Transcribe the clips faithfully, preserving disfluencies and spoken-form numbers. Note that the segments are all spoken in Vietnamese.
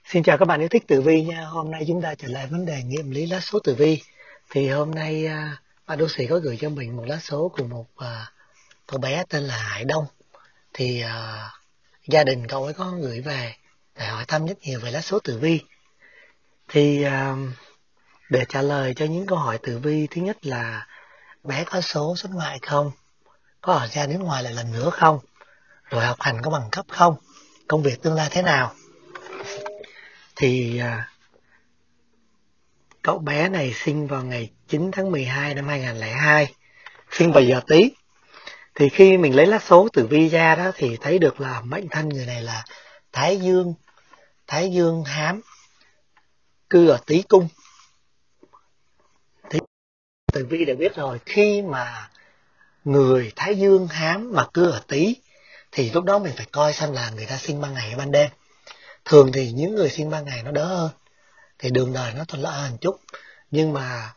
Xin chào các bạn yêu thích tử vi nha. Hôm nay chúng ta trở lại vấn đề nghiệm lý lá số tử vi. Thì hôm nay à, bạn đô sĩ có gửi cho mình một lá số của một à, cậu bé tên là Hải Đông. Thì à, gia đình cậu ấy có gửi về để hỏi thăm rất nhiều về lá số tử vi. Thì à, để trả lời cho những câu hỏi tử vi, thứ nhất là bé có số xuất ngoại không? Có ở ra nước ngoài lại lần nữa không? Rồi học hành có bằng cấp không? Công việc tương lai thế nào? Thì à, cậu bé này sinh vào ngày chín tháng mười hai năm hai nghìn không trăm lẻ hai, sinh vào giờ Tý. Thì khi mình lấy lá số tử vi ra đó thì thấy được là mệnh thân người này là Thái Dương, Thái Dương Hám, cư ở Tý cung. Thì tử vi đã biết rồi, khi mà người Thái Dương Hám mà cư ở Tý thì lúc đó mình phải coi xem là người ta sinh ban ngày hay ban đêm. Thường thì những người sinh ban ngày nó đỡ hơn, thì đường đời nó thuận lợi hơn chút. Nhưng mà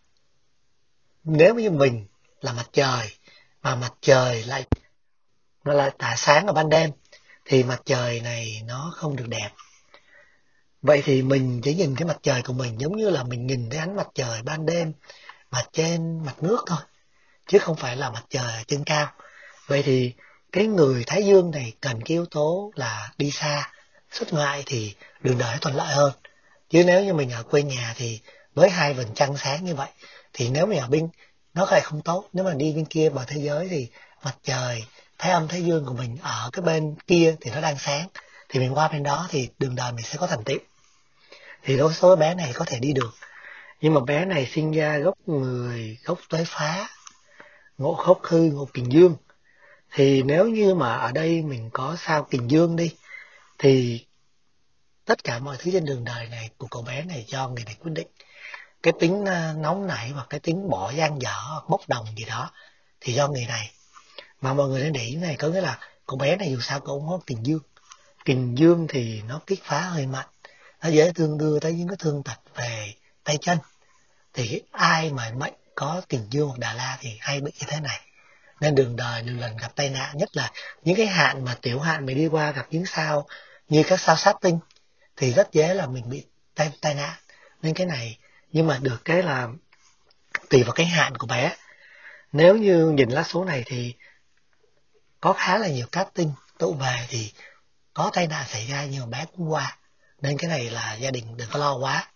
nếu như mình là mặt trời mà mặt trời lại nó lại tỏa sáng ở ban đêm thì mặt trời này nó không được đẹp. Vậy thì mình chỉ nhìn cái mặt trời của mình giống như là mình nhìn thấy ánh mặt trời ban đêm mà trên mặt nước thôi, chứ không phải là mặt trời ở trên cao. Vậy thì cái người Thái Dương này cần cái yếu tố là đi xa, xuất ngoại thì đường đời thuận lợi hơn. Chứ nếu như mình ở quê nhà thì với hai vầng trăng sáng như vậy thì nếu mình ở bên nó lại không tốt. Nếu mà đi bên kia bờ thế giới thì mặt trời thái âm thái dương của mình ở cái bên kia thì nó đang sáng, thì mình qua bên đó thì đường đời mình sẽ có thành tựu. Thì đối số bé này có thể đi được. Nhưng mà bé này sinh ra gốc người gốc tuế phá, ngộ khốc hư, ngộ kình dương. Thì nếu như mà ở đây mình có sao kình dương đi thì tất cả mọi thứ trên đường đời này của cậu bé này do người này quyết định. Cái tính nóng nảy hoặc cái tính bỏ gian dở hoặc bốc đồng gì đó thì do người này. Mà mọi người nên để ý này, có nghĩa là cậu bé này dù sao cậu cũng có kình dương. Kình dương thì nó kích phá hơi mạnh, nó dễ thương đưa tới những cái thương tật về tay chân. Thì ai mà mệnh có kình dương hoặc đà la thì hay bị như thế này. Nên đường đời nhiều lần gặp tai nạn, nhất là những cái hạn mà tiểu hạn mình đi qua gặp những sao như các sao sát tinh thì rất dễ là mình bị tai, tai nạn. Nên cái này, nhưng mà được cái là tùy vào cái hạn của bé. Nếu như nhìn lá số này thì có khá là nhiều cát tinh tụ về thì có tai nạn xảy ra nhưng mà bé cũng qua. Nên cái này là gia đình đừng có lo quá.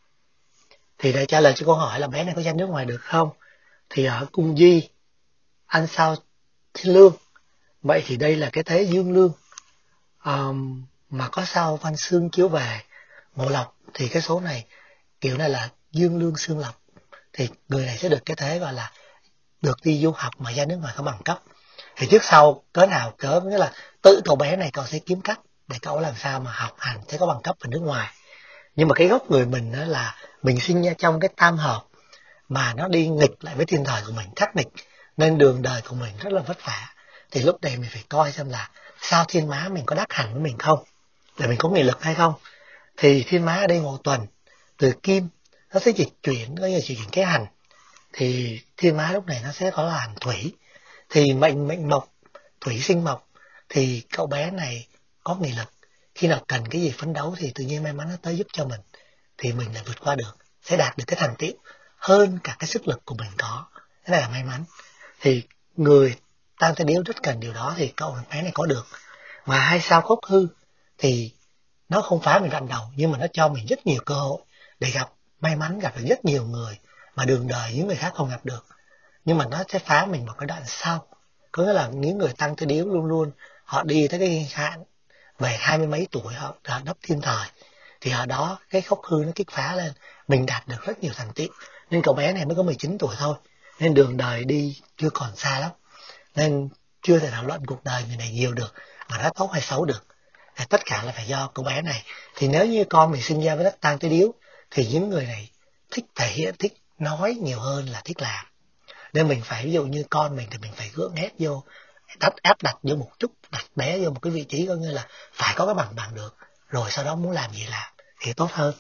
Thì để trả lời cho câu hỏi là bé này có ra nước ngoài được không, thì ở cung Di ăn sao thiên lương. Vậy thì đây là cái thế dương lương, um, mà có sao văn xương chiếu về ngộ lộc thì cái số này kiểu này là dương lương xương lộc, thì người này sẽ được cái thế gọi là được đi du học mà ra nước ngoài có bằng cấp. Thì trước sau cớ nào cớ, nghĩa là tự cậu bé này cậu sẽ kiếm cách để cậu làm sao mà học hành sẽ có bằng cấp ở nước ngoài. Nhưng mà cái gốc người mình đó là mình sinh ra trong cái tam hợp mà nó đi nghịch lại với thiên thời của mình, khắc nghịch, nên đường đời của mình rất là vất vả. Thì lúc này mình phải coi xem là sao thiên má mình có đắc hẳn với mình không, để mình có nghị lực hay không. Thì thiên má ở đây ngộ tuần từ kim nó sẽ dịch chuyển, có như là chuyển cái hành, thì thiên má lúc này nó sẽ có là hành thủy. Thì mệnh mệnh mộc, thủy sinh mộc, thì cậu bé này có nghị lực, khi nào cần cái gì phấn đấu thì tự nhiên may mắn nó tới giúp cho mình, thì mình lại vượt qua được, sẽ đạt được cái thành tựu hơn cả cái sức lực của mình có. Cái này là may mắn. Thì người tam thái điếu rất cần điều đó, thì cậu bé này có được. Mà hai sao khốc hư thì nó không phá mình đoạn đầu, nhưng mà nó cho mình rất nhiều cơ hội để gặp may mắn, gặp được rất nhiều người mà đường đời những người khác không gặp được. Nhưng mà nó sẽ phá mình một cái đoạn sau. Có nghĩa là những người tăng thái điếu luôn luôn họ đi tới cái hạn về hai mươi mấy tuổi, họ đã đắp thiên thời, thì ở đó cái khốc hư nó kích phá lên, mình đạt được rất nhiều thành tựu. Nên cậu bé này mới có mười chín tuổi thôi, nên đường đời đi chưa còn xa lắm, nên chưa thể thảo luận cuộc đời người này nhiều được mà nó tốt hay xấu được. Thì tất cả là phải do cậu bé này. Thì nếu như con mình sinh ra với đất tăng thái điếu thì những người này thích thể hiện, thích nói nhiều hơn là thích làm. Nên mình phải, ví dụ như con mình thì mình phải gượng ép vô, đặt áp đặt vô một chút, đặt bé vô một cái vị trí có nghĩa là phải có cái bằng bằng được, rồi sau đó muốn làm gì làm thì tốt hơn.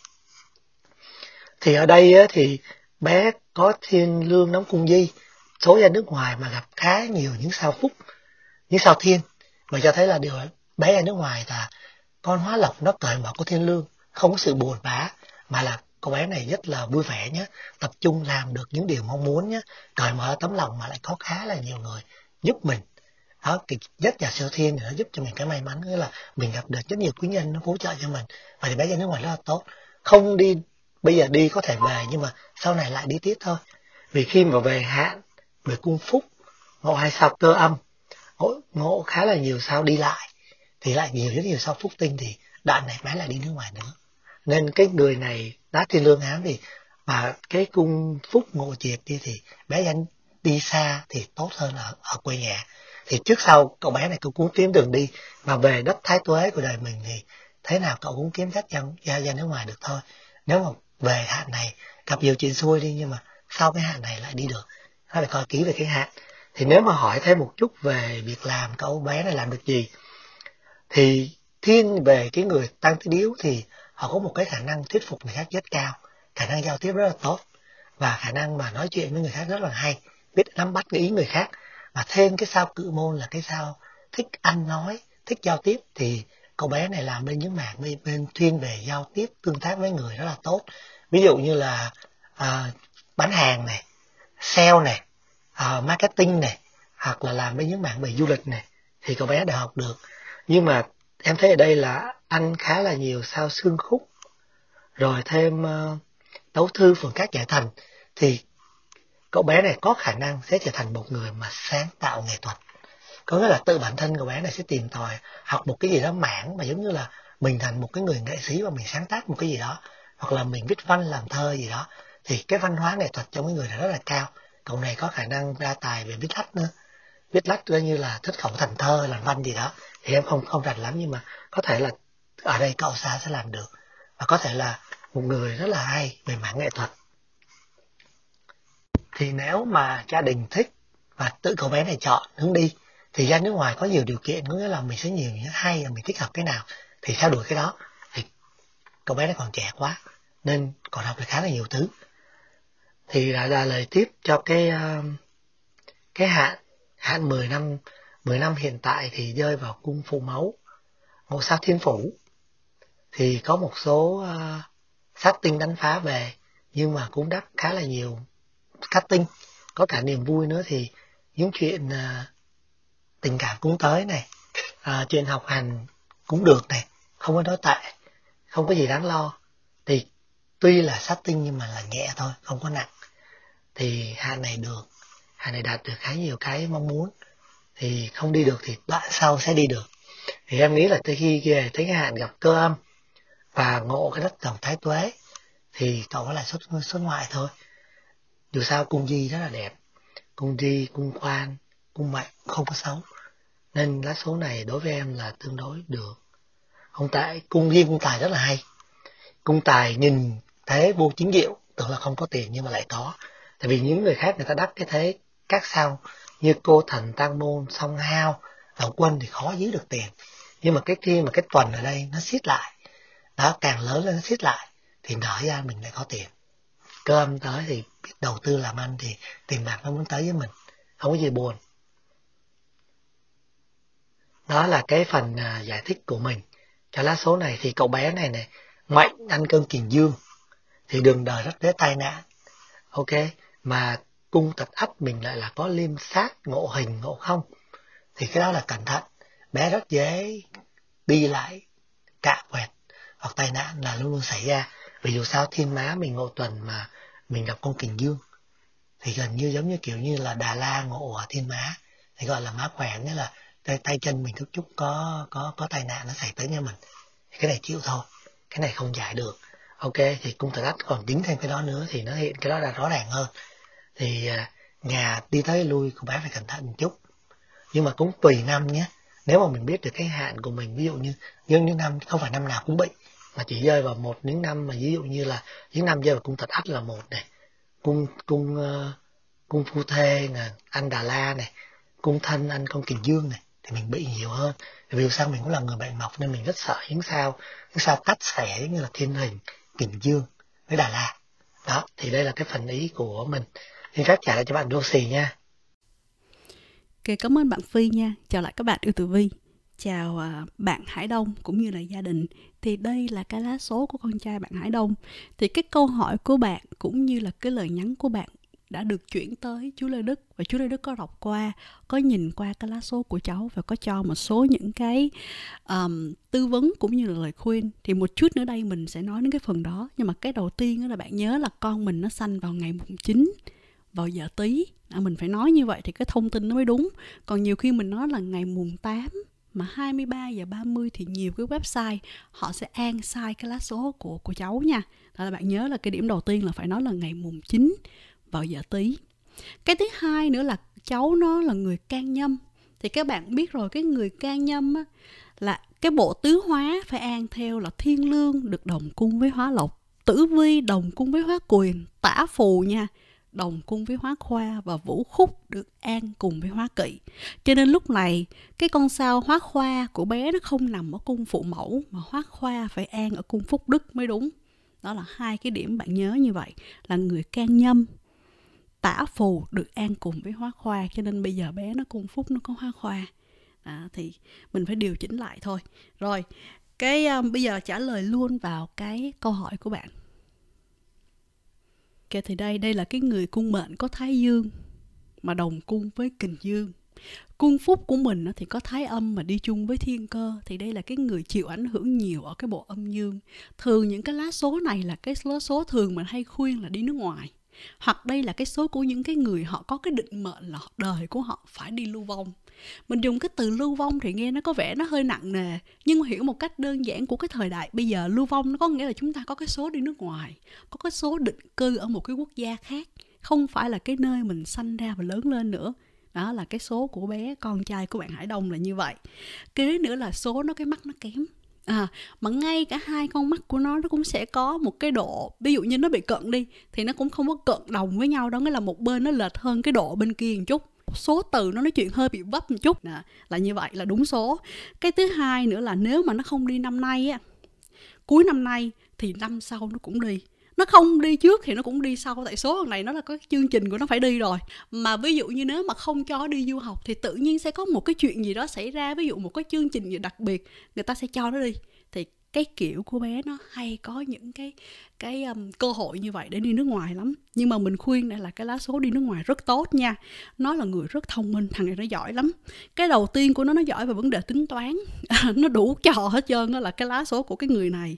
Thì ở đây á, thì bé có thiên lương nóng cung Di, số ra nước ngoài mà gặp khá nhiều những sao phúc, những sao thiên, mà cho thấy là điều bé ra nước ngoài là con hóa lộc nó cởi mở của thiên lương, không có sự buồn bã, mà là cô bé này rất là vui vẻ nhé, tập trung làm được những điều mong muốn nhé, cởi mở tấm lòng, mà lại có khá là nhiều người giúp mình. Đó, thì rất nhà siêu thiên thì nó giúp cho mình cái may mắn, nghĩa là mình gặp được rất nhiều quý nhân nó hỗ trợ cho mình. Và thì bé ra nước ngoài rất là tốt, không đi bây giờ đi có thể về, nhưng mà sau này lại đi tiếp thôi. Vì khi mà về hạn, về cung phúc, ngộ hai sao cơ âm, ngộ, ngộ khá là nhiều sao đi lại, thì lại nhiều rất nhiều sao phúc tinh, thì đoạn này bé lại đi nước ngoài nữa. Nên cái người này đá thiên lương ám thì mà cái cung phúc ngộ triệt đi thì bé danh đi xa thì tốt hơn ở, ở quê nhà. Thì trước sau cậu bé này cũng muốn kiếm đường đi, mà về đất thái tuế của đời mình thì thế nào cậu cũng kiếm cách ra, ra, ra nước ngoài được thôi. Nếu mà về hạn này gặp nhiều chuyện xui đi, nhưng mà sau cái hạn này lại đi được. Nó phải coi kỹ về cái hạn. Thì nếu mà hỏi thêm một chút về việc làm, cậu bé này làm được gì, thì thiên về cái người tăng tí điếu thì họ có một cái khả năng thuyết phục người khác rất cao, khả năng giao tiếp rất là tốt, và khả năng mà nói chuyện với người khác rất là hay, biết nắm bắt cái ý người khác. Và thêm cái sao cự môn là cái sao thích ăn nói, thích giao tiếp, thì cậu bé này làm bên những mảng bên, bên chuyên về giao tiếp, tương tác với người rất là tốt. Ví dụ như là à, bán hàng này, sale này, à, marketing này, hoặc là làm bên những mảng về du lịch này, thì cậu bé đã học được. Nhưng mà em thấy ở đây là ăn khá là nhiều sao xương khúc, rồi thêm uh, tấu thư phường các giải thành, thì cậu bé này có khả năng sẽ trở thành một người mà sáng tạo nghệ thuật. Có nghĩa là tự bản thân cậu bé này sẽ tìm tòi học một cái gì đó mảng mà giống như là mình thành một cái người nghệ sĩ và mình sáng tác một cái gì đó, hoặc là mình viết văn làm thơ gì đó, thì cái văn hóa nghệ thuật trong cái người này rất là cao. Cậu này có khả năng ra tài về viết lách nữa, viết lách coi như là thất khẩu thành thơ, làm văn gì đó, thì em không không rành lắm, nhưng mà có thể là ở đây cậu xa sẽ làm được, và có thể là một người rất là hay về mảng nghệ thuật. Thì nếu mà gia đình thích và tự cậu bé này chọn hướng đi, thì ra nước ngoài có nhiều điều kiện, có nghĩa là mình sẽ nhiều những hay, là mình thích học cái nào thì theo đuổi cái đó. Thì cậu bé này còn trẻ quá nên còn học được khá là nhiều thứ. Thì là, là lời tiếp cho cái cái hạn hạn mười năm mười năm hiện tại thì rơi vào cung Phụ Mẫu, ngôi sao Thiên Phủ. Thì có một số uh, sát tinh đánh phá về, nhưng mà cũng đắp khá là nhiều cát tinh, có cả niềm vui nữa. Thì những chuyện uh, tình cảm cũng tới này, uh, chuyện học hành cũng được này, không có nói tệ, không có gì đáng lo. Thì tuy là sát tinh nhưng mà là nhẹ thôi, không có nặng. Thì hạn này được, hạn này đạt được khá nhiều cái mong muốn. Thì không đi được thì đoạn sau sẽ đi được. Thì em nghĩ là tới khi về tới cái hạn gặp cơ âm và ngộ cái đất dòng thái tuế, thì cậu có lại xuất, xuất ngoại thôi. Dù sao cung di rất là đẹp, cung di, cung quan, cung mệnh không có xấu, nên lá số này đối với em là tương đối được, không tệ. Cung riêng cung tài rất là hay. Cung tài nhìn thế vô chính diệu, tưởng là không có tiền nhưng mà lại có. Tại vì những người khác người ta đắc cái thế các sao như cô thần, tăng môn, song hao, đậu quân thì khó giữ được tiền. Nhưng mà cái khi mà cái tuần ở đây nó siết lại, đó, càng lớn lên nó siết lại, thì nở ra mình lại có tiền. Cơ âm tới thì biết đầu tư làm ăn thì tiền bạc nó muốn tới với mình, không có gì buồn. Đó là cái phần uh, giải thích của mình cho lá số này. Thì cậu bé này này, mệnh ăn cơm kình dương, thì đường đời rất dễ tai nạn, ok. Mà cung tật ắt mình lại là có liêm sát, ngộ hình, ngộ không, thì cái đó là cẩn thận. Bé rất dễ đi lại cạ quẹt hoặc tai nạn là luôn luôn xảy ra. Vì dù sao thiên má mình ngộ tuần mà mình gặp con kình dương, thì gần như giống như kiểu như là Đà La ngộ ở thiên má, thì gọi là má khỏe, nghĩa là tay, tay chân mình chút chút có có có tai nạn nó xảy tới nha mình. Thì cái này chịu thôi, cái này không giải được, ok. Thì cung tật ắt còn tính thêm cái đó nữa thì nó hiện cái đó là rõ ràng hơn. Thì nhà đi tới lui cô bé phải cẩn thận một chút, nhưng mà cũng tùy năm nhé. Nếu mà mình biết được cái hạn của mình, ví dụ như những năm không phải năm nào cũng bị, mà chỉ rơi vào một những năm, mà ví dụ như là những năm rơi vào cung tật ắt là một này, cung cung uh, cung phu thê nè, ăn Đà La này, cung thân ăn con kình dương này, thì mình bị nhiều hơn. Vì sao mình cũng là người bệnh mộc nên mình rất sợ những sao những sao cắt xẻ như là thiên hình, kình dương với Đà La. Đó, thì đây là cái phần ý của mình. Xin phép trả lại cho bạn Đô Xì nha. Ok, cảm ơn bạn Phi nha. Chào lại các bạn yêu tử vi. chào à, bạn Hải Đông cũng như là gia đình. Thì đây là cái lá số của con trai bạn Hải Đông. Thì cái câu hỏi của bạn cũng như là cái lời nhắn của bạn đã được chuyển tới chú Lê Đức, và chú Lê Đức có đọc qua, có nhìn qua cái lá số của cháu và có cho một số những cái um, tư vấn cũng như là lời khuyên. Thì một chút nữa đây mình sẽ nói đến cái phần đó. Nhưng mà cái đầu tiên đó là bạn nhớ là con mình nó sanh vào ngày mùng chín vào giờ Tý. À, mình phải nói như vậy thì cái thông tin nó mới đúng. Còn nhiều khi mình nói là ngày mùng tám mà hai mươi ba giờ ba mươi thì nhiều cái website họ sẽ an sai cái lá số của của cháu nha. Đó là bạn nhớ là cái điểm đầu tiên là phải nói là ngày mùng chín vào giờ Tý. Cái thứ hai nữa là cháu nó là người can nhâm. Thì các bạn biết rồi, cái người can nhâm á, là cái bộ tứ hóa phải an theo là thiên lương được đồng cung với hóa lộc, tử vi đồng cung với hóa quyền, tả phù nha, đồng cung với hóa khoa, và vũ khúc được an cùng với hóa kỵ. Cho nên lúc này cái con sao hóa khoa của bé nó không nằm ở cung phụ mẫu, mà hóa khoa phải an ở cung phúc đức mới đúng. Đó là hai cái điểm bạn nhớ như vậy, là người can nhâm, tả phù được an cùng với hóa khoa. Cho nên bây giờ bé nó cung phúc nó có hóa khoa. Đó, thì mình phải điều chỉnh lại thôi. Rồi, cái um, bây giờ trả lời luôn vào cái câu hỏi của bạn. Ok, thì đây, đây là cái người cung mệnh có Thái Dương mà đồng cung với Kình Dương. Cung phúc của mình thì có Thái Âm mà đi chung với Thiên Cơ. Thì đây là cái người chịu ảnh hưởng nhiều ở cái bộ âm dương. Thường những cái lá số này là cái lá số thường mình hay khuyên là đi nước ngoài. Hoặc đây là cái số của những cái người họ có cái định mệnh là đời của họ phải đi lưu vong. Mình dùng cái từ lưu vong thì nghe nó có vẻ nó hơi nặng nề, nhưng mà hiểu một cách đơn giản của cái thời đại bây giờ, lưu vong nó có nghĩa là chúng ta có cái số đi nước ngoài, có cái số định cư ở một cái quốc gia khác, không phải là cái nơi mình sanh ra và lớn lên nữa. Đó là cái số của bé con trai của bạn Hải Đông là như vậy. Kế nữa là số nó cái mắt nó kém. À, mà ngay cả hai con mắt của nó nó cũng sẽ có một cái độ, ví dụ như nó bị cận đi thì nó cũng không có cận đồng với nhau, đó nghĩa là một bên nó lệch hơn cái độ bên kia một chút, số từ nó nói chuyện hơi bị vấp một chút. Đó, là như vậy là đúng số. Cái thứ hai nữa là nếu mà nó không đi năm nay á, cuối năm nay thì năm sau nó cũng đi. Nó không đi trước thì nó cũng đi sau, tại số này nó là có chương trình của nó phải đi rồi. Mà ví dụ như nếu mà không cho đi du học thì tự nhiên sẽ có một cái chuyện gì đó xảy ra, ví dụ một cái chương trình gì đặc biệt, người ta sẽ cho nó đi. Thì cái kiểu của bé nó hay có những cái cái um, cơ hội như vậy để đi nước ngoài lắm. Nhưng mà mình khuyên đây là cái lá số đi nước ngoài rất tốt nha. Nó là người rất thông minh, thằng này nó giỏi lắm. Cái đầu tiên của nó nó giỏi về vấn đề tính toán. Nó đủ trò hết trơn, đó là cái lá số của cái người này.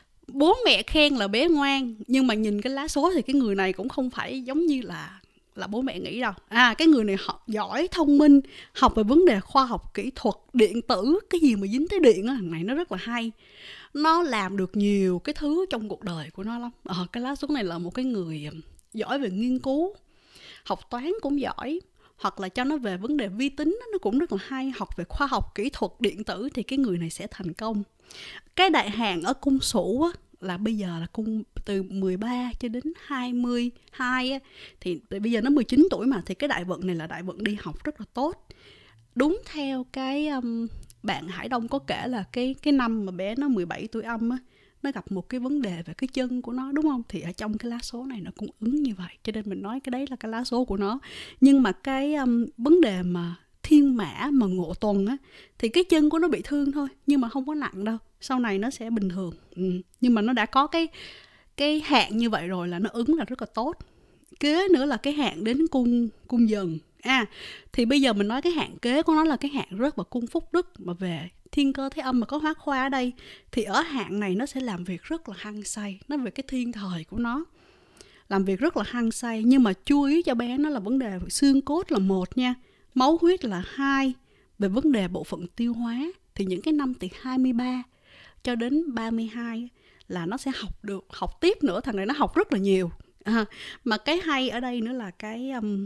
Bố mẹ khen là bé ngoan, nhưng mà nhìn cái lá số thì cái người này cũng không phải giống như là là bố mẹ nghĩ đâu. À, cái người này học giỏi, thông minh, học về vấn đề khoa học kỹ thuật, điện tử, cái gì mà dính tới điện á, thằng này nó rất là hay. Nó làm được nhiều cái thứ trong cuộc đời của nó lắm. À, cái lá số này là một cái người giỏi về nghiên cứu, học toán cũng giỏi, hoặc là cho nó về vấn đề vi tính nó cũng rất là hay, học về khoa học kỹ thuật, điện tử thì cái người này sẽ thành công. Cái đại hạn ở cung Sửu á, là bây giờ là cung từ mười ba cho đến hai mươi hai á, thì bây giờ nó mười chín tuổi mà, thì cái đại vận này là đại vận đi học rất là tốt. Đúng theo cái um, bạn Hải Đông có kể là cái cái năm mà bé nó mười bảy tuổi âm á, nó gặp một cái vấn đề về cái chân của nó, đúng không? Thì ở trong cái lá số này nó cũng ứng như vậy, cho nên mình nói cái đấy là cái lá số của nó. Nhưng mà cái um, vấn đề mà thiên mã mà ngộ tuần á, thì cái chân của nó bị thương thôi, nhưng mà không có nặng đâu, sau này nó sẽ bình thường. Ừ. Nhưng mà nó đã có cái cái hạn như vậy rồi là nó ứng là rất là tốt. Kế nữa là cái hạn đến cung cung Dần. À, thì bây giờ mình nói cái hạn kế của nó là cái hạn rớt vào cung phúc đức, mà về Thiên Cơ Thái Âm mà có hóa khoa ở đây, thì ở hạn này nó sẽ làm việc rất là hăng say. Nó về cái thiên thời của nó, làm việc rất là hăng say. Nhưng mà chú ý cho bé nó là vấn đề xương cốt là một nha, máu huyết là hai. Về vấn đề bộ phận tiêu hóa thì những cái năm từ hai mươi ba cho đến ba mươi hai là nó sẽ học được, học tiếp nữa. Thằng này nó học rất là nhiều. À, mà cái hay ở đây nữa là cái um,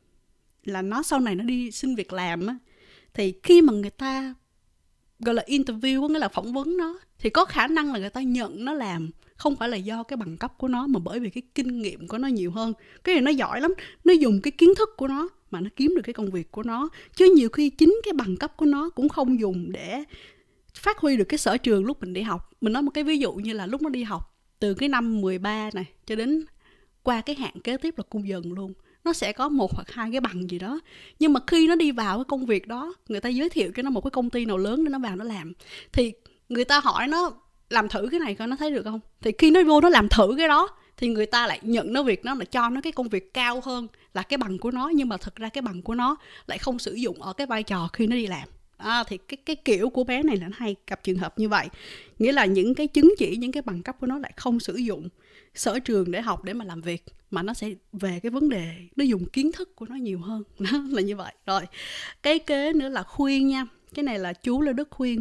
là nó sau này nó đi xin việc làm á, thì khi mà người ta gọi là interview, có nghĩa là phỏng vấn nó, thì có khả năng là người ta nhận nó làm, không phải là do cái bằng cấp của nó, mà bởi vì cái kinh nghiệm của nó nhiều hơn. Cái này nó giỏi lắm, nó dùng cái kiến thức của nó mà nó kiếm được cái công việc của nó. Chứ nhiều khi chính cái bằng cấp của nó cũng không dùng để phát huy được cái sở trường lúc mình đi học. Mình nói một cái ví dụ như là lúc nó đi học từ cái năm mười ba này cho đến qua cái hạn kế tiếp là cung Dần luôn, nó sẽ có một hoặc hai cái bằng gì đó. Nhưng mà khi nó đi vào cái công việc đó, người ta giới thiệu cho nó một cái công ty nào lớn để nó vào nó làm, thì người ta hỏi nó làm thử cái này coi nó thấy được không. Thì khi nó vô nó làm thử cái đó thì người ta lại nhận nó việc, nó là cho nó cái công việc cao hơn là cái bằng của nó, nhưng mà thật ra cái bằng của nó lại không sử dụng ở cái vai trò khi nó đi làm. À, thì cái, cái kiểu của bé này là nó hay gặp trường hợp như vậy. Nghĩa là những cái chứng chỉ, những cái bằng cấp của nó lại không sử dụng sở trường để học, để mà làm việc, mà nó sẽ về cái vấn đề nó dùng kiến thức của nó nhiều hơn. Đó là như vậy. Rồi cái kế nữa là khuyên nha. Cái này là chú Lê Đức khuyên.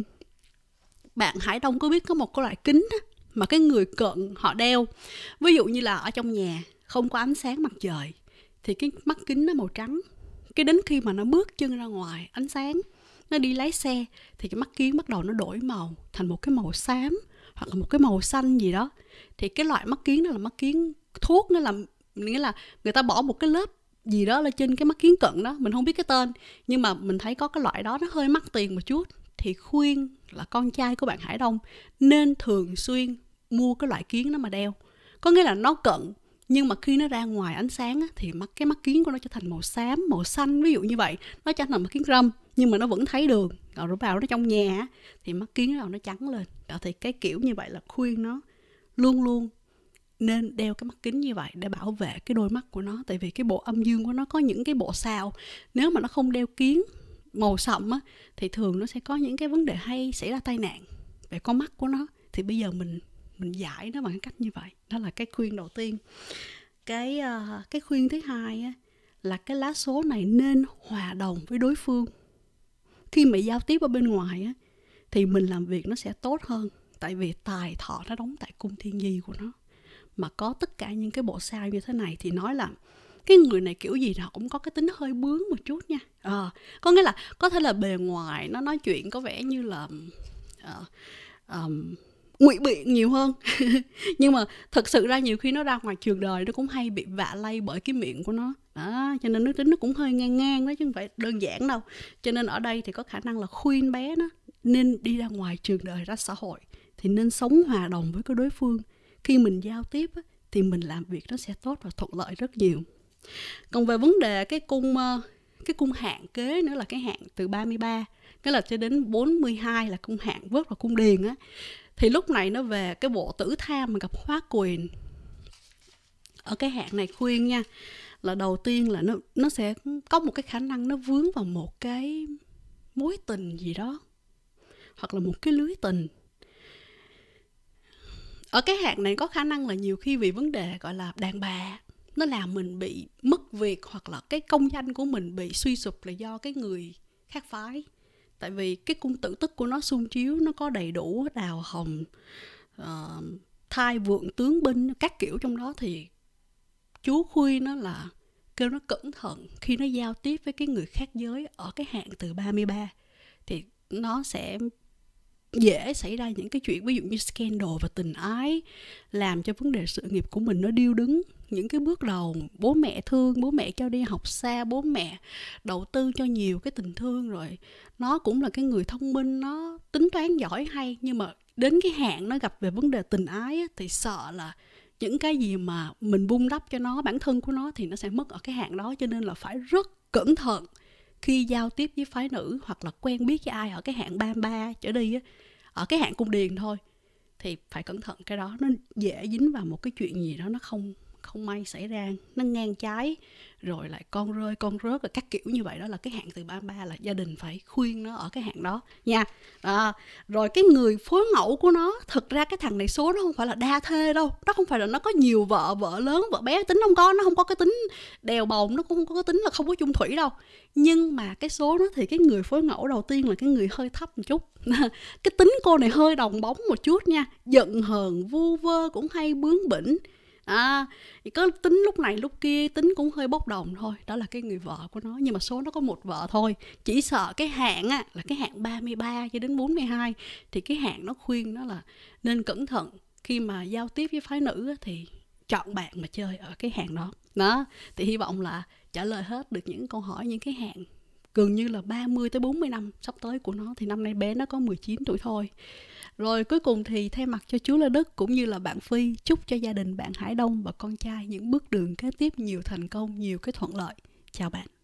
Bạn Hải Đông có biết có một cái loại kính đó, mà cái người cận họ đeo. Ví dụ như là ở trong nhà không có ánh sáng mặt trời thì cái mắt kính nó màu trắng. Cái đến khi mà nó bước chân ra ngoài ánh sáng, nó đi lái xe, thì cái mắt kiến bắt đầu nó đổi màu thành một cái màu xám hoặc là một cái màu xanh gì đó. Thì cái loại mắt kiến đó là mắt kiến thuốc. Nó là nghĩa là người ta bỏ một cái lớp gì đó lên trên cái mắt kiến cận đó, mình không biết cái tên, nhưng mà mình thấy có cái loại đó nó hơi mắc tiền một chút. Thì khuyên là con trai của bạn Hải Đông nên thường xuyên mua cái loại kiến đó mà đeo. Có nghĩa là nó cận, nhưng mà khi nó ra ngoài ánh sáng á, thì mắt cái mắt kiến của nó trở thành màu xám, màu xanh, ví dụ như vậy. Nó trở thành mắt kiến râm nhưng mà nó vẫn thấy đường. Rồi vào nó trong nhà á, thì mắt kiến nào nó trắng lên. Đó, thì cái kiểu như vậy là khuyên nó luôn luôn nên đeo cái mắt kính như vậy để bảo vệ cái đôi mắt của nó. Tại vì cái bộ âm dương của nó có những cái bộ sao, nếu mà nó không đeo kiến màu sậm á, thì thường nó sẽ có những cái vấn đề hay xảy ra tai nạn về con mắt của nó. Thì bây giờ mình mình giải nó bằng cái cách như vậy. Đó là cái khuyên đầu tiên. Cái uh, cái khuyên thứ hai á, là cái lá số này nên hòa đồng với đối phương. Khi mà giao tiếp ở bên ngoài á, thì mình làm việc nó sẽ tốt hơn. Tại vì tài thọ nó đóng tại cung thiên di của nó, mà có tất cả những cái bộ sao như thế này thì nói là cái người này kiểu gì nào cũng có cái tính hơi bướng một chút nha. À, có nghĩa là có thể là bề ngoài nó nói chuyện có vẻ như là uh, um, ngụy biện nhiều hơn nhưng mà thật sự ra nhiều khi nó ra ngoài trường đời nó cũng hay bị vạ lây bởi cái miệng của nó. Đó, cho nên nước tính nó cũng hơi ngang ngang đó, chứ không phải đơn giản đâu. Cho nên ở đây thì có khả năng là khuyên bé nó nên đi ra ngoài trường đời, ra xã hội, thì nên sống hòa đồng với cái đối phương. Khi mình giao tiếp á, thì mình làm việc nó sẽ tốt và thuận lợi rất nhiều. Còn về vấn đề cái cung cái cung hạn kế nữa là cái hạn từ ba mươi ba, cái là cho đến bốn mươi hai là cung hạn vớt và cung điền á, thì lúc này nó về cái bộ tử tham mà gặp hóa quyền. Ở cái hạn này khuyên nha, là đầu tiên là nó nó sẽ có một cái khả năng nó vướng vào một cái mối tình gì đó, hoặc là một cái lưới tình. Ở cái hạn này có khả năng là nhiều khi vì vấn đề gọi là đàn bà, nó làm mình bị mất việc, hoặc là cái công danh của mình bị suy sụp là do cái người khác phái. Tại vì cái cung tử tức của nó xung chiếu, nó có đầy đủ đào hồng, uh, thai vượng tướng binh, các kiểu trong đó. Thì chú khuyên nó là kêu nó cẩn thận khi nó giao tiếp với cái người khác giới ở cái hạn từ ba mươi ba. Thì nó sẽ dễ xảy ra những cái chuyện ví dụ như scandal và tình ái, làm cho vấn đề sự nghiệp của mình nó điêu đứng. Những cái bước đầu bố mẹ thương, bố mẹ cho đi học xa, bố mẹ đầu tư cho nhiều cái tình thương, rồi nó cũng là cái người thông minh, nó tính toán giỏi hay, nhưng mà đến cái hạn nó gặp về vấn đề tình ái á, thì sợ là những cái gì mà mình vun đắp cho nó, bản thân của nó, thì nó sẽ mất ở cái hạn đó. Cho nên là phải rất cẩn thận khi giao tiếp với phái nữ, hoặc là quen biết với ai ở cái hạn ba mươi ba trở đi á, ở cái hạn cung điền thôi, thì phải cẩn thận cái đó. Nó dễ dính vào một cái chuyện gì đó nó không không may xảy ra, nó ngang trái, rồi lại con rơi con rớt, rồi các kiểu như vậy. Đó là cái hạn từ ba mươi ba, là gia đình phải khuyên nó ở cái hạn đó nha. À, rồi cái người phối ngẫu của nó, thực ra cái thằng này số nó không phải là đa thê đâu, nó không phải là nó có nhiều vợ, vợ lớn vợ bé, tính không có, nó không có cái tính đèo bồng, nó cũng không có cái tính là không có chung thủy đâu. Nhưng mà cái số nó thì cái người phối ngẫu đầu tiên là cái người hơi thấp một chút. Cái tính cô này hơi đồng bóng một chút nha, giận hờn vu vơ, cũng hay bướng bỉnh. À, thì có tính lúc này lúc kia, tính cũng hơi bốc đồng thôi. Đó là cái người vợ của nó. Nhưng mà số nó có một vợ thôi. Chỉ sợ cái hạn á, là cái hạn ba mươi ba cho đến bốn mươi hai. Thì cái hạn nó khuyên nó là nên cẩn thận khi mà giao tiếp với phái nữ á, thì chọn bạn mà chơi ở cái hạn đó. Đó, thì hy vọng là trả lời hết được những câu hỏi, những cái hạn gần như là ba mươi tới bốn mươi năm sắp tới của nó, thì năm nay bé nó có mười chín tuổi thôi. Rồi cuối cùng thì thay mặt cho chú Lê Đức cũng như là bạn Phi, chúc cho gia đình bạn Hải Đông và con trai những bước đường kế tiếp nhiều thành công, nhiều cái thuận lợi. Chào bạn.